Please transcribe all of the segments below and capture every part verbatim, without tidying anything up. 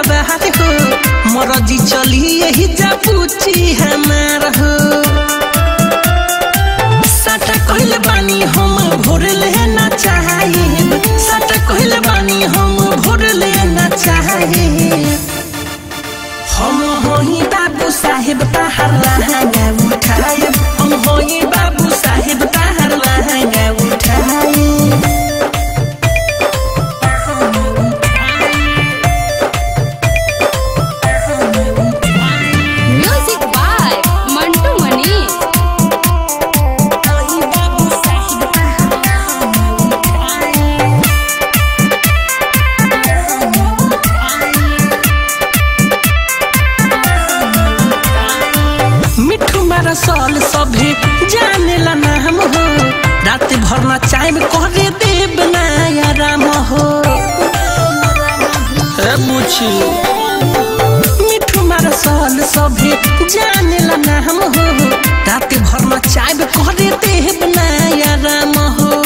बाहर हो मरजी चली यही जा पूछी हमार हो साटा कहले बानी हम भोर लेना चाहिए साटा कहले बानी हम भोर लेना चाहिए हम होई बाबू साहेब ताहर लहंगा उठाए हम होई बाबू साहेब ताहर लहंगा उठाए साल सभी जाने ला नाम हो रात भर ना चाय में करे देव नया राम हो मुझे मिठू मारा साल सभी जाने ला नाम हो रात भर ना चाय में करे देव नया राम हो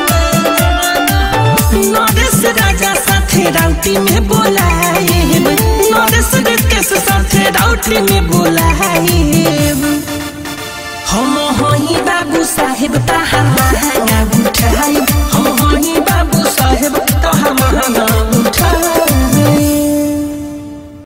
नरेश राजा साथे राउटी में बोलाए नरेश के साथे राउटी में बोलाए हम होई बाबू साहेब ताहर लहंगा उठाए